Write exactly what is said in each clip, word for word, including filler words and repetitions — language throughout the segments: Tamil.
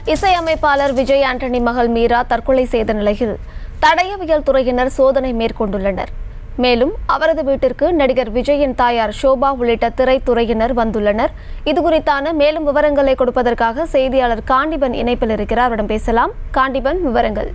இசையமைப்பாளர் விஜய் ஆண்டனி மகள் மீரா தற்கொலை செய்த நிலையில் தடயவியல் துறையினர் சோதனை மேற்கொண்டுள்ளனர். மேலும் அவரது வீட்டிற்கு நடிகர் விஜயின் தாயார் ஷோபா உள்ளிட்ட திரைத்துறையினர் வந்துள்ளனர். இதுகுறித்தான மேலும் விவரங்களை கொடுப்பதற்காக செய்தியாளர் காண்டிபன் இணைப்பில் இருக்கிறார். அவரிடம் பேசலாம். காண்டிபன், விவரங்கள்.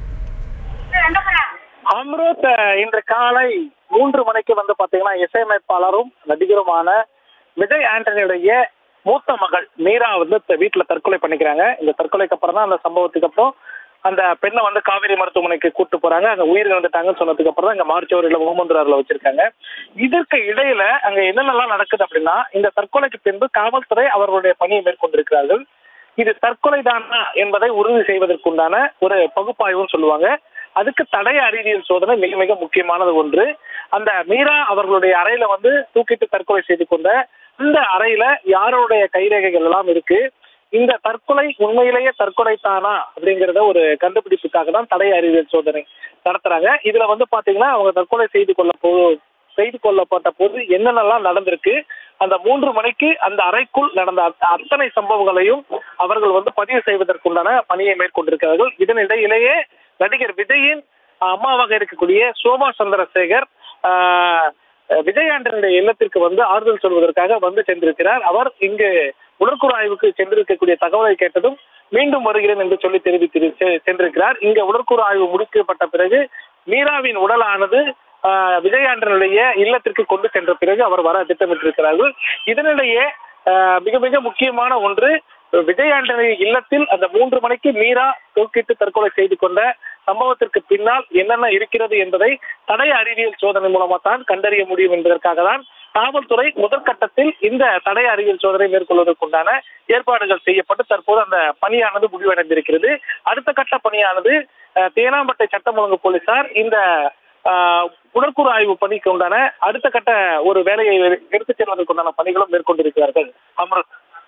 அம்ருத், இன்று காலை மூன்று மணிக்கு வந்து பாத்தீங்கன்னா இசையமைப்பாளரும் நடிகருமான விஜய் ஆண்டனியுடைய மூத்த மகள் மீரா வந்து வீட்டுல தற்கொலை பண்ணிக்கிறாங்க. இந்த தற்கொலைக்கு அப்புறம் தான் அந்த சம்பவத்துக்கு அப்புறம் அந்த பெண்ணை வந்து காவேரி மருத்துவமனைக்கு கூட்டு போறாங்க. அங்க உயிர் இழந்துட்டாங்கன்னு சொன்னதுக்கு அப்புறம் தான் இங்க மார்ச்சோரியில ஓமந்துரார்ல வச்சிருக்காங்க. இதற்கு இடையில அங்க என்னென்னலாம் நடக்குது அப்படின்னா, இந்த தற்கொலைக்கு பின்பு காவல்துறை அவர்களுடைய பணியை மேற்கொண்டிருக்கிறார்கள். இது தற்கொலை தானா என்பதை உறுதி செய்வதற்குண்டான ஒரு பகுப்பாய்வுன்னு சொல்லுவாங்க. அதுக்கு தடய அறிவியல் சோதனை மிக மிக முக்கியமானது ஒன்று. அந்த மீரா அவர்களுடைய அறையில வந்து தூக்கிட்டு தற்கொலை செய்து கொண்ட இந்த அறையில யாருடைய கைரேகைகள் எல்லாம் இருக்கு, இந்த தற்கொலை உண்மையிலேயே தற்கொலை தானா அப்படிங்கிறத ஒரு கண்டுபிடிப்புக்காக தான் தடய அறிவியல் சோதனை நடத்துறாங்க. இதுல வந்து பாத்தீங்கன்னா அவங்க தற்கொலை செய்து கொள்ள போ செய்து கொள்ளப்பட்ட போது என்னென்னலாம் நடந்திருக்கு, அந்த மூன்று மணிக்கு அந்த அறைக்குள் நடந்த அத்தனை சம்பவங்களையும் அவர்கள் வந்து பதிவு செய்வதற்குண்டான பணியை மேற்கொண்டிருக்கிறார்கள். இதனிடையிலேயே நடிகர் விஜயின் அம்மாவாக இருக்கக்கூடிய ஷோபா சந்திரசேகர் ஆஹ் விஜய் ஆண்டனுடைய இல்லத்திற்கு வந்து ஆறுதல் சொல்வதற்காக வந்து சென்றிருக்கிறார். அவர் இங்கு உடற்கூறு ஆய்வுக்கு சென்றிருக்கக்கூடிய தகவலை கேட்டதும் மீண்டும் வருகிறேன் என்று சொல்லி தெரிவித்து சென்றிருக்கிறார். இங்க உடற்கூறு ஆய்வு முடிக்கப்பட்ட பிறகு மீராவின் உடலானது விஜய் ஆண்டனுடைய இல்லத்திற்கு கொண்டு சென்ற பிறகு அவர் வர திட்டமிட்டிருக்கிறார்கள். இதனிடையே மிக மிக முக்கியமான ஒன்று, விஜய் ஆண்டனி இல்லத்தில் அந்த மூன்று மணிக்கு மீரா தூக்கிட்டு தற்கொலை செய்து கொண்ட சம்பவத்திற்கு பின்னால் என்னென்ன இருக்கிறது என்பதை தடய அறிவியல் சோதனை மூலமா தான் கண்டறிய முடியும் என்பதற்காக தான் காவல்துறை முதற்கட்டத்தில் இந்த தடய அறிவியல் சோதனை மேற்கொள்வதற்குண்டான ஏற்பாடுகள் செய்யப்பட்டு தற்போது அந்த பணியானது முடிவடைந்திருக்கிறது. அடுத்த கட்ட பணியானது தேனாம்பட்டை சட்டம் ஒழுங்கு போலீசார் இந்த உடற்கூறு ஆய்வு பணிக்கு உண்டான அடுத்த கட்ட ஒரு வேலையை எடுத்துச் செல்வதற்குண்டான பணிகளும் மேற்கொண்டிருக்கிறார்கள். அமர்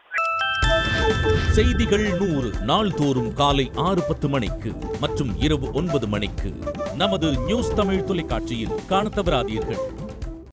செய்திகள் நூறு நாள்தோறும் காலை ஆறு பத்து மணிக்கு மற்றும் இரவு ஒன்பது மணிக்கு நமது நியூஸ் தமிழ் தொலைக்காட்சியில் காண தவறாதீர்கள்.